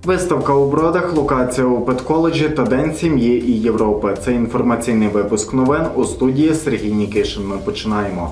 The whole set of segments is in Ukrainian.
Виставка у Бродах, локація у педколеджі та День сім'ї і Європи. Це інформаційний випуск новин у студії Сергій Нікишин. Ми починаємо.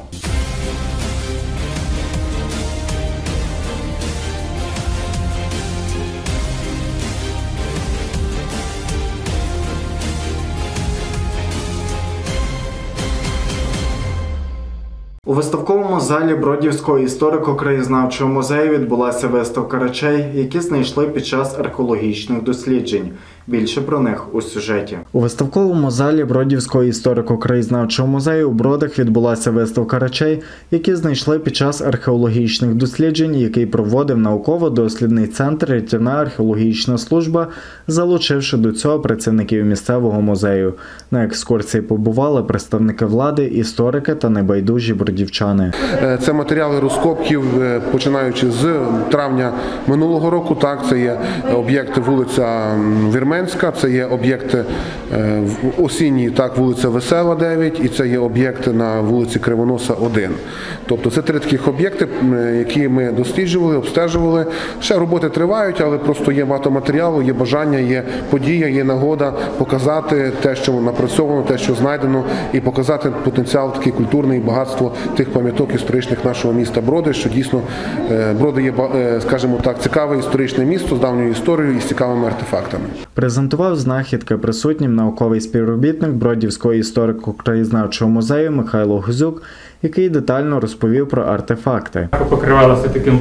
У виставковому залі Бродівського історико-краєзнавчого музею відбулася виставка речей, які знайшли під час археологічних досліджень. Більше про них у сюжеті. У виставковому залі Бродівського історико-краєзнавчого музею у Бродах відбулася виставка речей, які знайшли під час археологічних досліджень, який проводив науково-дослідний центр «Рятівна археологічна служба», залучивши до цього працівників місцевого музею. На екскурсії побували представники влади, історики та небайдужі бродівчани. Це матеріали розкопків, починаючи з травня минулого року. Так, це є об'єкти вулиця Вірменська, це є об'єкти осінній, так, вулиця Весела, 9, і це є об'єкти на вулиці Кривоноса, 1. Тобто це 3 таких об'єкти, які ми досліджували, обстежували. Ще роботи тривають, але просто є багато матеріалу, є бажання, є подія, є нагода показати те, що напрацьовано, те, що знайдено, і показати потенціал такий культурний, багатство тих пам'яток історичних нашого міста Броди, що дійсно Броди є, скажімо так, цікаве історичне місто з давньою історією і з цікавими артефактами. Презентував знахідки присутнім науковий співробітник Бродівського історико-краєзнавчого музею Михайло Гузюк, який детально розповів про артефакти. Покривалося таким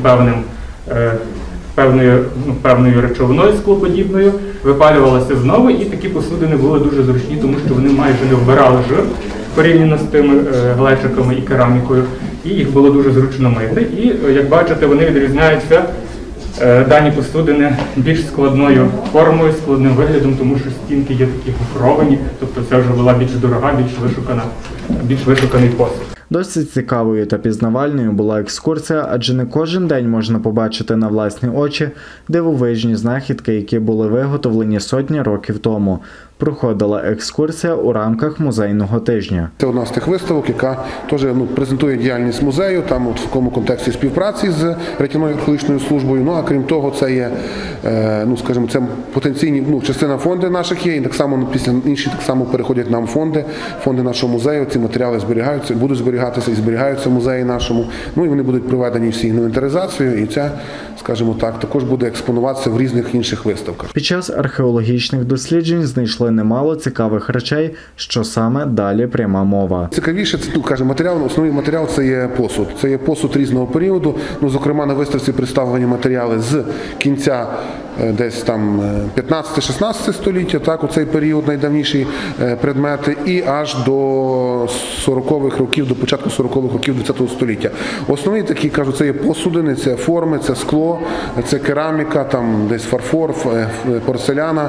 певною речовиною склоподібною, випалювалося знову, і такі посудини були дуже зручні, тому що вони майже не вбирали жир порівняно з тими глечиками і керамікою, і їх було дуже зручно мити. І, як бачите, вони відрізняються, дані посудини, більш складною формою, складним виглядом, тому що стінки є такі гофровані, тобто це вже була більш дорога, більш вишуканий посуд. Досить цікавою та пізнавальною була екскурсія, адже не кожен день можна побачити на власні очі дивовижні знахідки, які були виготовлені сотні років тому. Проходила екскурсія у рамках музейного тижня. Це одна з тих виставок, яка теж презентує діяльність музею, там в такому контексті співпраці з Рятівною археологічною службою. Ну а крім того, це є, скажімо, це потенційні, частина фонду наших є, і так само після інші так само переходять нам фонди нашого музею. Ці матеріали зберігаються, будуть зберігатися і зберігаються в музеї нашому. Ну і вони будуть проведені всі інвентаризацією, і це, скажімо так, також буде експонуватися в різних інших виставках. Під час археологічних досліджень знайшли немало цікавих речей, що саме далі пряма мова. Цікавіше, основний матеріал – це є посуд. Це є посуд різного періоду. Зокрема, на виставці представлені матеріали з кінця десь там 15-16 століття, так, у цей період найдавніші предмети, і аж до 40-х років, до початку 40-х років ХХ століття. Основні такі, кажу, це є посудини, це форми, це скло, це кераміка, там десь фарфор, порцеляна.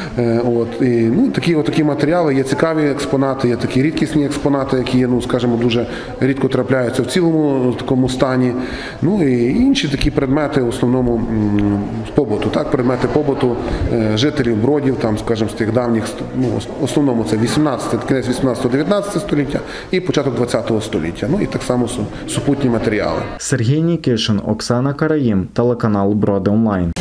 Такі матеріали, є цікаві експонати, є такі рідкісні експонати, які є, скажімо, дуже рідко трапляються в цілому такому стані. Ну і інші такі предмети, в основному побуту, так, предмети побуту жителів Бродів, там, скажімо, з тих давніх, в основному це кінець 18-19 століття і початок 20 століття. Ну і так само супутні матеріали. Сергій Нікишин, Оксана Караїм, телеканал Броди Онлайн.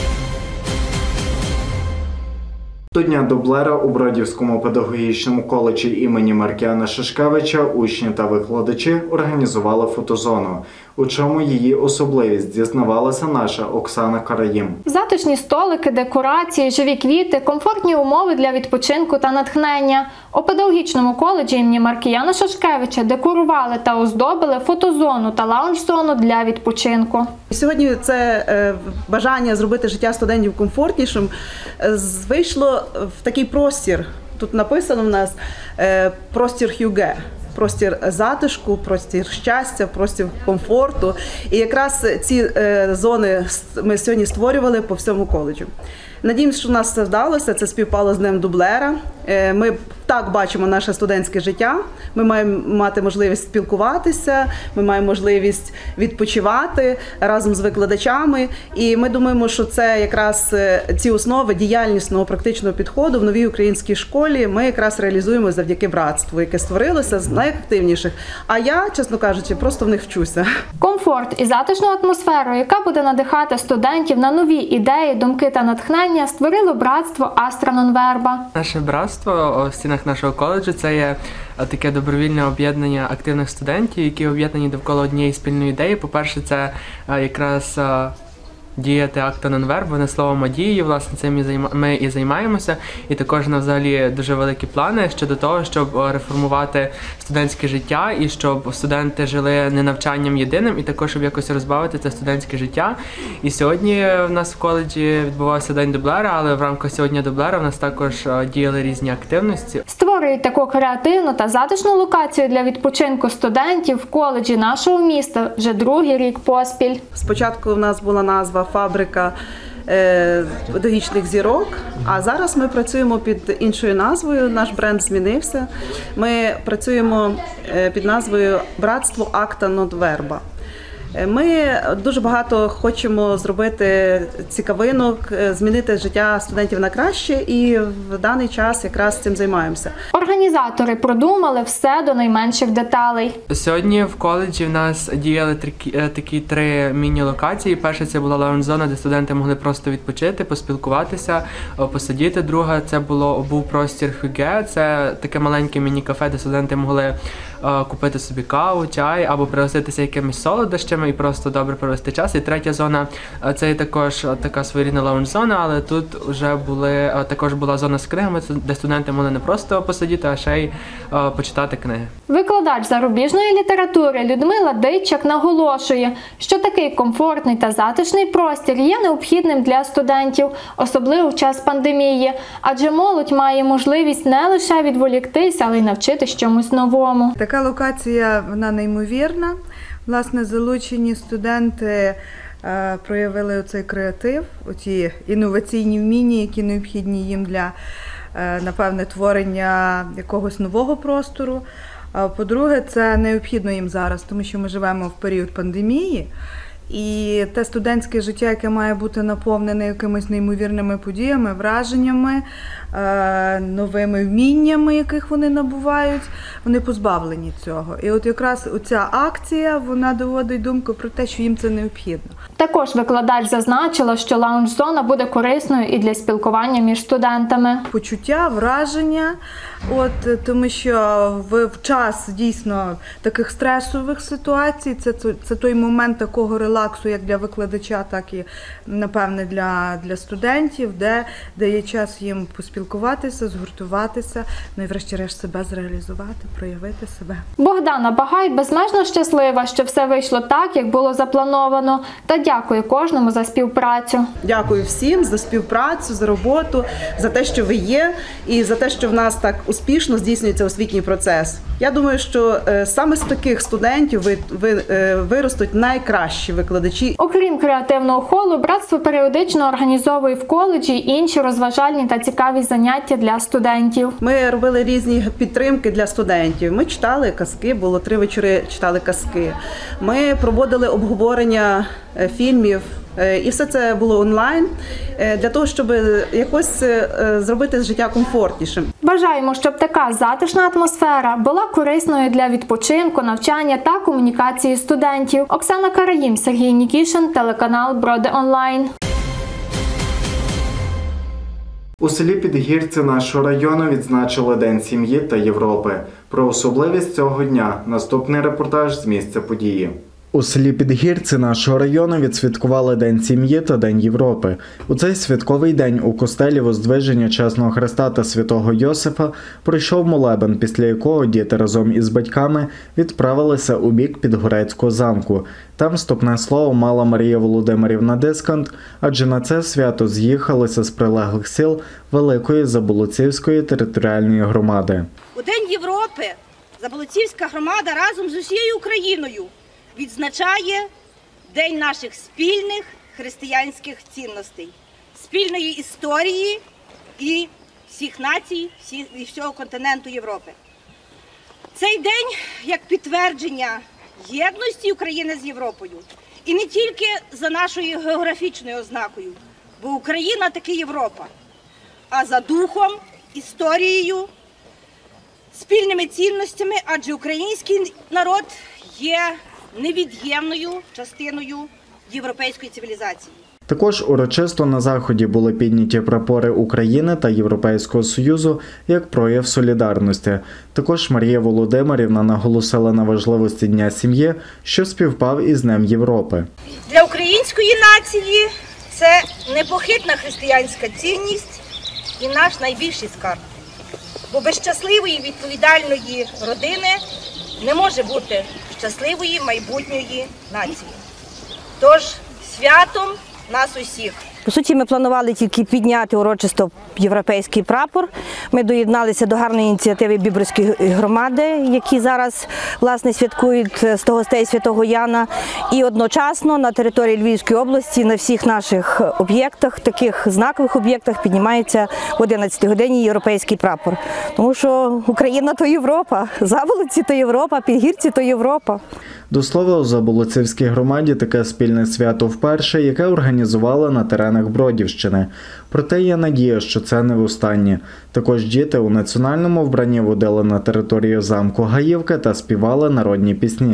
До Дня дублера у Бродівському педагогічному коледжі імені Маркіяна Шашкевича учні та викладачі організували фотозону. У чому її особливість, дізнавалася наша Оксана Караїм. Затишні столики, декорації, живі квіти, комфортні умови для відпочинку та натхнення. У педагогічному коледжі імені Маркіяна Шашкевича декорували та оздобили фотозону та лаунж-зону для відпочинку. Сьогодні це бажання зробити життя студентів комфортнішим вийшло в такий простір. Тут написано в нас простір Хюге. Простір затишку, простір щастя, простір комфорту. І якраз ці зони ми сьогодні створювали по всьому коледжу. Надіємося, що у нас це вдалося, це співпало з Днем дублера. Ми так бачимо наше студентське життя, ми маємо мати можливість спілкуватися, ми маємо можливість відпочивати разом з викладачами. І ми думаємо, що це якраз ці основи діяльнісного практичного підходу в новій українській школі ми якраз реалізуємо завдяки братству, яке створилося з найактивніших. А я, чесно кажучи, просто в них вчуся. Комфорт і затишну атмосферу, яка буде надихати студентів на нові ідеї, думки та натхнення, навчання створило братство Астра Нонверба. Наше братство в стінах нашого коледжу – це є таке добровільне об'єднання активних студентів, які об'єднані довкола однієї спільної ідеї. По-перше, це якраз діяти акта нонвербу, не словом, а дією, власне, цим ми і займаємося. І також на взагалі дуже великі плани щодо того, щоб реформувати студентське життя і щоб студенти жили не навчанням єдиним, і також щоб якось розбавити це студентське життя. І сьогодні в нас в коледжі відбувався День дублера, але в рамках сьогодні дублера в нас також діяли різні активності. Створюють таку креативну та затишну локацію для відпочинку студентів в коледжі нашого міста вже другий рік поспіль. Спочатку в нас була назва «Фабрика педагогічних зірок», а зараз ми працюємо під іншою назвою, наш бренд змінився. Ми працюємо під назвою «Братство Акта Нонверба». Ми дуже багато хочемо зробити цікавинок, змінити життя студентів на краще, і в даний час якраз цим займаємося. Організатори продумали все до найменших деталей. Сьогодні в коледжі в нас діяли такі три міні-локації. Перша – це була лаунж-зона, де студенти могли просто відпочити, поспілкуватися, посидіти. Друга – це був простір Хюге, це таке маленьке міні-кафе, де студенти могли купити собі каву, чай або пригоститися якимись солодощами і просто добре провести час. І третя зона – це також така своєрідна лаунж-зона, але тут вже також була зона з кригами, де студенти могли не просто посидіти, а ще й почитати книги. Викладач зарубіжної літератури Людмила Дичак наголошує, що такий комфортний та затишний простір є необхідним для студентів, особливо в час пандемії, адже молодь має можливість не лише відволіктися, але й навчитись чомусь новому. Така локація, вона неймовірна. Власне, залучені студенти проявили оцей креатив, оті інноваційні вміння, які необхідні їм для, напевне, творення якогось нового простору. А по-друге, це необхідно їм зараз, тому що ми живемо в період пандемії. І те студентське життя, яке має бути наповнене якимись неймовірними подіями, враженнями, новими вміннями, яких вони набувають, вони позбавлені цього. І от якраз оця акція, вона доводить думку про те, що їм це необхідно. Також викладач зазначила, що лаунж-зона буде корисною і для спілкування між студентами. Почуття, враження, тому що в час дійсно таких стресових ситуацій, це той момент такого релаксу, як для викладача, так і, напевне, для студентів, де є час їм поспілкуватися, згуртуватися, ну і врешті-решт себе зреалізувати, проявити себе. Богдана Багай безмежно щаслива, що все вийшло так, як було заплановано, та дякує кожному за співпрацю. Дякую всім за співпрацю, за роботу, за те, що ви є, і за те, що в нас так успішно здійснюється освітній процес. Я думаю, що саме з таких студентів виростуть найкращі викладачі. Окрім креативного холу, братство періодично організовує в коледжі інші розважальні та цікаві заняття для студентів. Ми робили різні підтримки для студентів. Ми читали казки, було 3 вечори читали казки. Ми проводили обговорення фільмів, і все це було онлайн, для того, щоб якось зробити життя комфортнішим. Бажаємо, щоб така затишна атмосфера була корисною для відпочинку, навчання та комунікації студентів. Оксана Караїм, Сергій Нікішин, телеканал Броди Онлайн. У селі Підгірці нашого району відзначили День сім'ї та Європи. Про особливість цього дня – наступний репортаж з місця події. У селі Підгірці нашого району відсвяткували День сім'ї та День Європи. У цей святковий день у костелі Воздвиження Чесного Христа та Святого Йосифа пройшов молебен, після якого діти разом із батьками відправилися у бік Підгорецького замку. Там вступне слово мала Марія Володимирівна Дискант, адже на це свято з'їхалися з прилеглих сіл Великої Заболоцівської територіальної громади. У День Європи Заболоцівська громада разом з усією Україною відзначає День наших спільних християнських цінностей, спільної історії і всіх націй, і всього континенту Європи. Цей день як підтвердження єдності України з Європою. І не тільки за нашою географічною ознакою, бо Україна таки Європа, а за духом, історією, спільними цінностями, адже український народ є невід'ємною частиною європейської цивілізації. Також урочисто на заході були підняті прапори України та Європейського Союзу як прояв солідарності. Також Марія Володимирівна наголосила на важливості Дня сім'ї, що співпав із Днем Європи. Для української нації це непохитна християнська цінність і наш найбільший скарб. Бо без щасливої відповідальної родини не може бути щасливої майбутньої нації. Тож святом нас усіх! По суті, ми планували тільки підняти урочисто європейський прапор. Ми доєдналися до гарної ініціативи Бібрської громади, які зараз, власне, святкують 100 гостей Святого Яна. І одночасно на території Львівської області на всіх наших об'єктах, таких знакових об'єктах, піднімається в 11 годині європейський прапор. Тому що Україна – то Європа, Заболотці – то Європа, Підгірці – то Європа. До слова, у Заболоцівській громаді таке спільне свято вперше, яке організували на теренах Бродівщини. Проте є надія, що це не востаннє. Також діти у національному вбранні водили на територію замку Гаївки та співали народні пісні.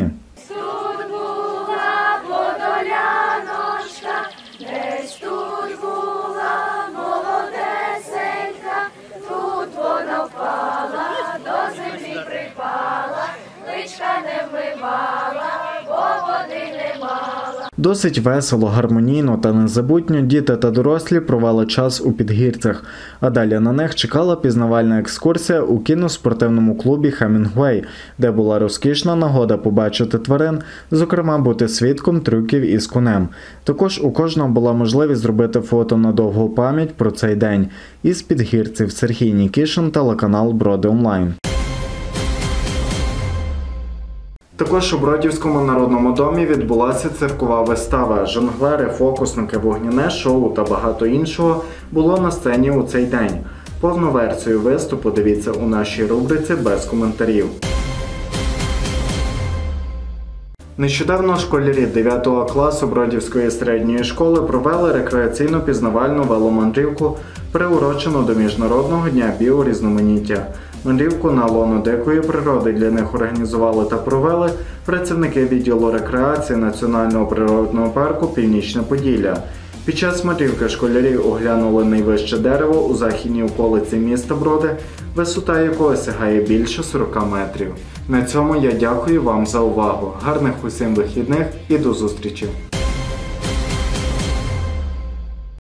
Досить весело, гармонійно та незабутньо діти та дорослі провели час у Підгірцях, а далі на них чекала пізнавальна екскурсія у кіноспортивному клубі «Хемінгуей», де була розкішна нагода побачити тварин, зокрема бути свідком трюків із конем. Також у кожного була можливість зробити фото на довгу пам'ять про цей день. Із Підгірців Сергій Нікішин, телеканал Броди Онлайн. Також у Бродівському народному домі відбулася циркова вистава. Жонглери, фокусники, вогняне шоу та багато іншого було на сцені у цей день. Повну версію виступу дивіться у нашій рубриці «Без коментарів». Нещодавно школярі 9 класу Бродівської середньої школи провели рекреаційно-пізнавальну веломандрівку, приурочену до Міжнародного дня біорізноманіття. Мандрівку на лоно дикої природи для них організували та провели працівники відділу рекреації Національного природного парку «Північне Поділля». Під час мандрівки школярі оглянули найвище дерево у західній околиці міста Броди, висота якого сягає більше 40 метрів. На цьому я дякую вам за увагу. Гарних усім вихідних і до зустрічі!